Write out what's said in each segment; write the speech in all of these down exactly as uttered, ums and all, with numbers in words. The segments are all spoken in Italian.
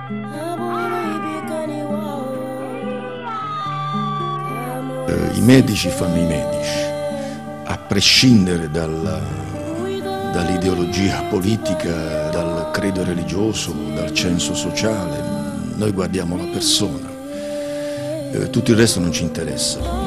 I medici fanno i medici, a prescindere dalla, dall'ideologia politica, dal credo religioso, dal censo sociale. Noi guardiamo la persona, eh, tutto il resto non ci interessa.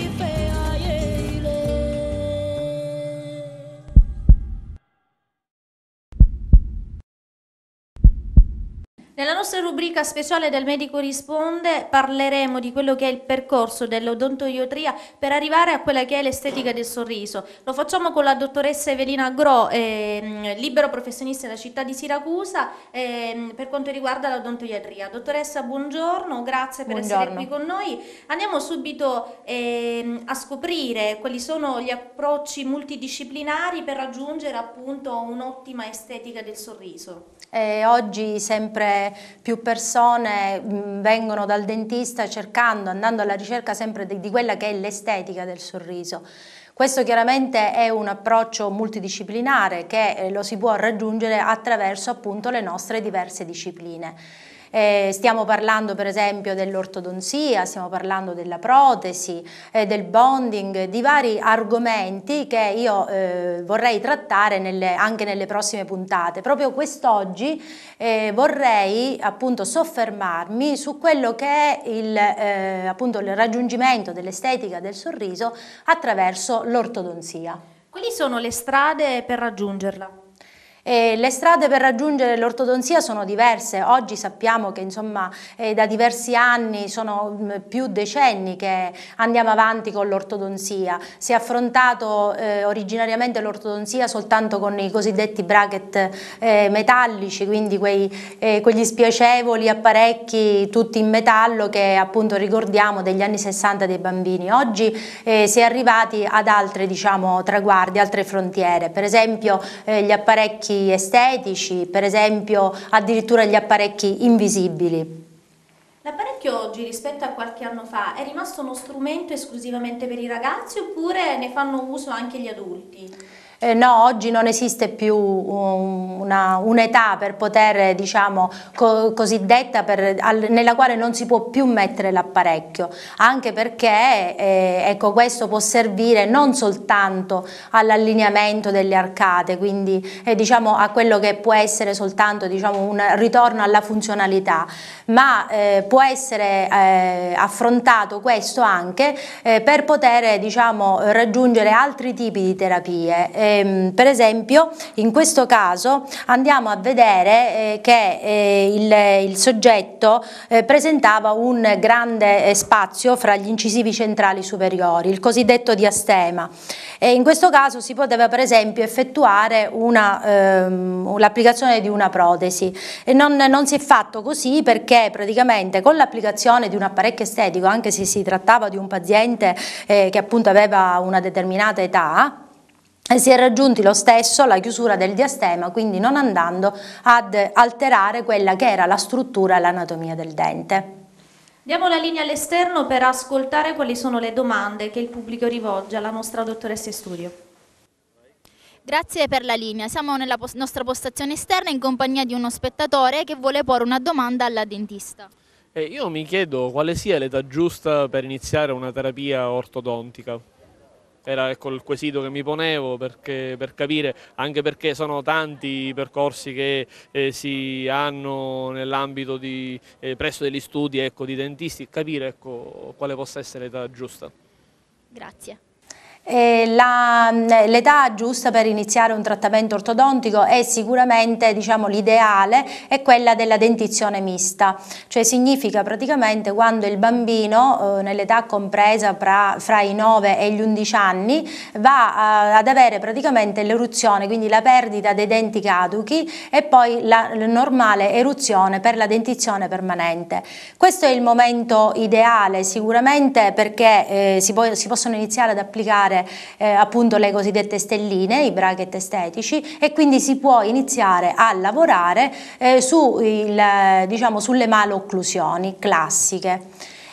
Nella nostra rubrica speciale del Medico Risponde parleremo di quello che è il percorso dell'odontoiatria per arrivare a quella che è l'estetica del sorriso. Lo facciamo con la dottoressa Evelina Gro, eh, libero professionista della città di Siracusa, eh, per quanto riguarda l'odontoiatria. Dottoressa, buongiorno, grazie per buongiorno. essere qui con noi. Andiamo subito eh, a scoprire quali sono gli approcci multidisciplinari per raggiungere appunto un'ottima estetica del sorriso. Eh, oggi sempre più persone mh, vengono dal dentista cercando, andando alla ricerca sempre di, di quella che è l'estetica del sorriso. Questo chiaramente è un approccio multidisciplinare che eh, lo si può raggiungere attraverso appunto le nostre diverse discipline. Eh, stiamo parlando per esempio dell'ortodonzia, stiamo parlando della protesi, eh, del bonding, di vari argomenti che io eh, vorrei trattare nelle, anche nelle prossime puntate. Proprio quest'oggi eh, vorrei appunto soffermarmi su quello che è il, eh, appunto il raggiungimento dell'estetica del sorriso attraverso l'ortodonzia. Quali sono le strade per raggiungerla? E le strade per raggiungere l'ortodonzia sono diverse. Oggi sappiamo che insomma eh, da diversi anni, sono mh, più decenni che andiamo avanti con l'ortodonzia. Si è affrontato eh, originariamente l'ortodonzia soltanto con i cosiddetti bracket eh, metallici, quindi quei, eh, quegli spiacevoli apparecchi tutti in metallo che appunto ricordiamo degli anni sessanta dei bambini. Oggi eh, si è arrivati ad altre, diciamo, traguardi, altre frontiere, per esempio eh, gli apparecchi estetici, per esempio addirittura gli apparecchi invisibili. L'apparecchio oggi rispetto a qualche anno fa è rimasto uno strumento esclusivamente per i ragazzi oppure ne fanno uso anche gli adulti? Eh, no, oggi non esiste più un'età un per poter, diciamo, co cosiddetta, per, al, nella quale non si può più mettere l'apparecchio, anche perché eh, ecco, questo può servire non soltanto all'allineamento delle arcate, quindi eh, diciamo, a quello che può essere soltanto, diciamo, un ritorno alla funzionalità, ma eh, può essere eh, affrontato questo anche eh, per poter, diciamo, raggiungere altri tipi di terapie. Per esempio in questo caso andiamo a vedere eh, che eh, il, il soggetto eh, presentava un grande eh, spazio fra gli incisivi centrali superiori, il cosiddetto diastema, e in questo caso si poteva per esempio effettuare ehm, l'applicazione di una protesi, e non, non si è fatto così perché praticamente con l'applicazione di un apparecchio estetico, anche se si trattava di un paziente eh, che appunto aveva una determinata età, si è raggiunti lo stesso la chiusura del diastema, quindi non andando ad alterare quella che era la struttura e l'anatomia del dente. Diamo la linea all'esterno per ascoltare quali sono le domande che il pubblico rivolge alla nostra dottoressa in studio. Grazie per la linea, siamo nella post- nostra postazione esterna in compagnia di uno spettatore che vuole porre una domanda alla dentista. Eh, io mi chiedo quale sia l'età giusta per iniziare una terapia ortodontica. Era ecco, il quesito che mi ponevo perché, per capire, anche perché sono tanti i percorsi che eh, si hanno nell'ambito di eh, presso degli studi ecco, di dentisti, capire ecco, quale possa essere l'età giusta. Grazie. L'età giusta per iniziare un trattamento ortodontico è sicuramente, diciamo, l'ideale è quella della dentizione mista, cioè significa praticamente quando il bambino eh, nell'età compresa fra, fra i nove e gli undici anni va a, ad avere praticamente l'eruzione, quindi la perdita dei denti caduchi e poi la, la normale eruzione per la dentizione permanente. Questo è il momento ideale sicuramente perché eh, si, po si possono iniziare ad applicare Eh, appunto le cosiddette stelline, i bracket estetici, e quindi si può iniziare a lavorare eh, su il, diciamo, sulle malocclusioni classiche.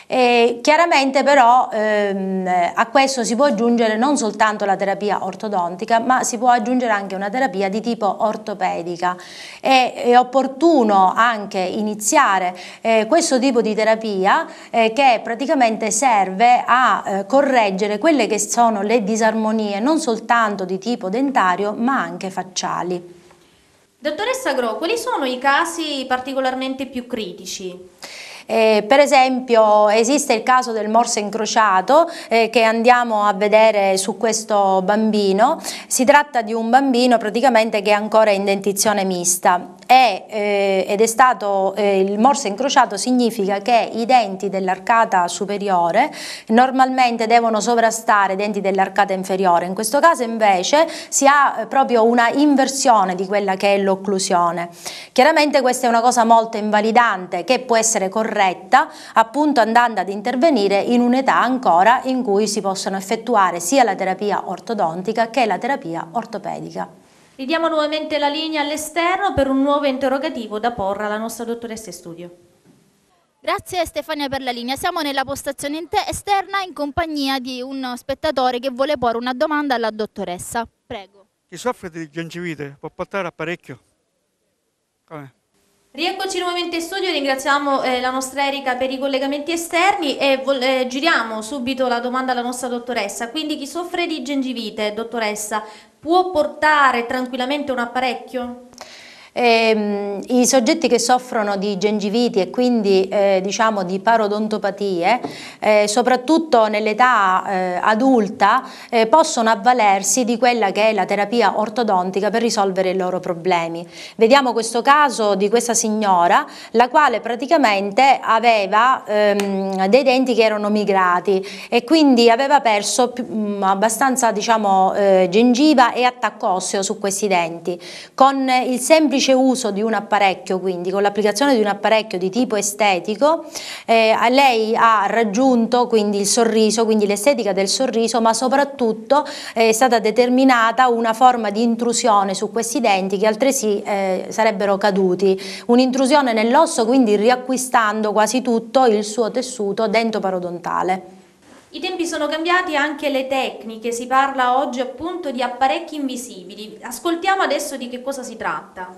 E chiaramente però ehm, a questo si può aggiungere non soltanto la terapia ortodontica, ma si può aggiungere anche una terapia di tipo ortopedica. È, è opportuno anche iniziare eh, questo tipo di terapia eh, che praticamente serve a eh, correggere quelle che sono le disarmonie non soltanto di tipo dentario ma anche facciali. Dottoressa Gro, quali sono i casi particolarmente più critici? Eh, per esempio esiste il caso del morso incrociato eh, che andiamo a vedere su questo bambino. Si tratta di un bambino praticamente che è ancora in dentizione mista e, eh, ed è stato eh, il morso incrociato significa che i denti dell'arcata superiore normalmente devono sovrastare i denti dell'arcata inferiore. In questo caso invece si ha eh, proprio una inversione di quella che è l'occlusione. Chiaramente questa è una cosa molto invalidante che può essere corretta appunto andando ad intervenire in un'età ancora in cui si possono effettuare sia la terapia ortodontica che la terapia ortopedica. Ridiamo nuovamente la linea all'esterno per un nuovo interrogativo da porre alla nostra dottoressa in studio. Grazie Stefania per la linea. Siamo nella postazione esterna in compagnia di un spettatore che vuole porre una domanda alla dottoressa. Prego. Chi soffre di gengivite può portare apparecchio? Come? Rieccoci nuovamente in studio, ringraziamo eh, la nostra Erika per i collegamenti esterni e eh, giriamo subito la domanda alla nostra dottoressa. Quindi chi soffre di gengivite, dottoressa, può portare tranquillamente un apparecchio? Eh, I soggetti che soffrono di gengiviti e quindi eh, diciamo di parodontopatie, eh, soprattutto nell'età eh, adulta, eh, possono avvalersi di quella che è la terapia ortodontica per risolvere i loro problemi. Vediamo questo caso di questa signora, la quale praticamente aveva ehm, dei denti che erano migrati e quindi aveva perso mh, abbastanza diciamo, eh, gengiva e attacco osseo su questi denti. Con il semplice uso di un apparecchio, quindi con l'applicazione di un apparecchio di tipo estetico, eh, lei ha raggiunto quindi il sorriso, quindi l'estetica del sorriso, ma soprattutto eh, è stata determinata una forma di intrusione su questi denti che altresì eh, sarebbero caduti, un'intrusione nell'osso, quindi riacquistando quasi tutto il suo tessuto dentoparodontale. I tempi sono cambiati, anche le tecniche, si parla oggi appunto di apparecchi invisibili. Ascoltiamo adesso di che cosa si tratta.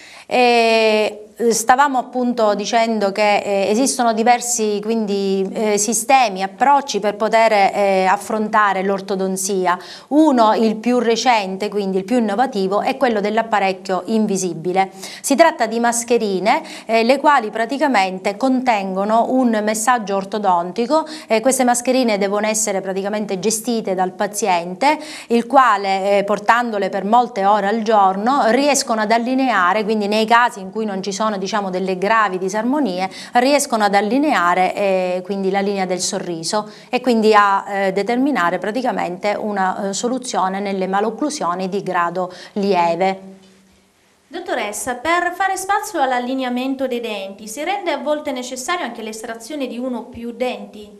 E stavamo appunto dicendo che eh, esistono diversi quindi, eh, sistemi, approcci per poter eh, affrontare l'ortodonzia. Uno, il più recente, quindi il più innovativo, è quello dell'apparecchio invisibile. Si tratta di mascherine eh, le quali praticamente contengono un messaggio ortodontico. Eh, queste mascherine devono essere praticamente gestite dal paziente, il quale eh, portandole per molte ore al giorno riescono ad allineare, quindi nei casi in cui non ci sono diciamo delle gravi disarmonie, riescono ad allineare eh, quindi la linea del sorriso e quindi a eh, determinare praticamente una eh, soluzione nelle malocclusioni di grado lieve. Dottoressa, per fare spazio all'allineamento dei denti si rende a volte necessario anche l'estrazione di uno o più denti?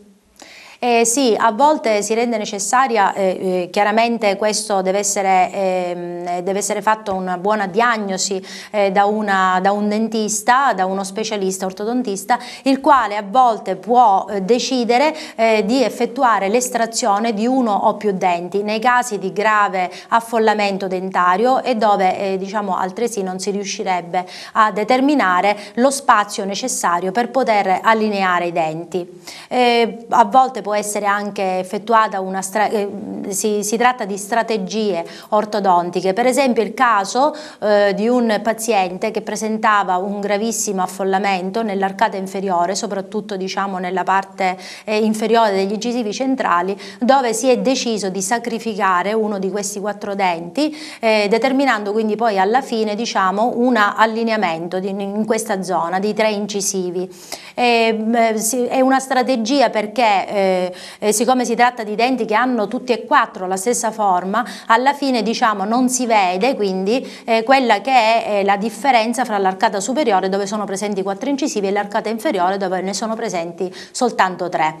Eh, sì, a volte si rende necessaria, eh, eh, chiaramente questo deve essere, eh, deve essere fatto una buona diagnosi eh, da, una, da un dentista, da uno specialista ortodontista, il quale a volte può eh, decidere eh, di effettuare l'estrazione di uno o più denti nei casi di grave affollamento dentario e dove eh, diciamo altresì non si riuscirebbe a determinare lo spazio necessario per poter allineare i denti. Eh, a volte può essere anche effettuata una eh, si, si tratta di strategie ortodontiche, per esempio il caso eh, di un paziente che presentava un gravissimo affollamento nell'arcata inferiore, soprattutto diciamo nella parte eh, inferiore degli incisivi centrali, dove si è deciso di sacrificare uno di questi quattro denti, eh, determinando quindi poi alla fine diciamo un allineamento di, in questa zona di tre incisivi. Eh, eh, si, è una strategia perché eh, Eh, siccome si tratta di denti che hanno tutti e quattro la stessa forma, alla fine diciamo non si vede quindi eh, quella che è eh, la differenza fra l'arcata superiore dove sono presenti quattro incisivi e l'arcata inferiore dove ne sono presenti soltanto tre.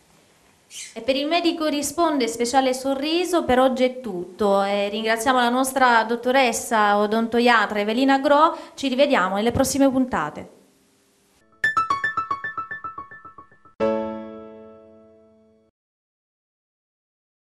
E per il medico risponde speciale sorriso, per oggi è tutto. E ringraziamo la nostra dottoressa odontoiatra Evelina Gro, ci rivediamo nelle prossime puntate.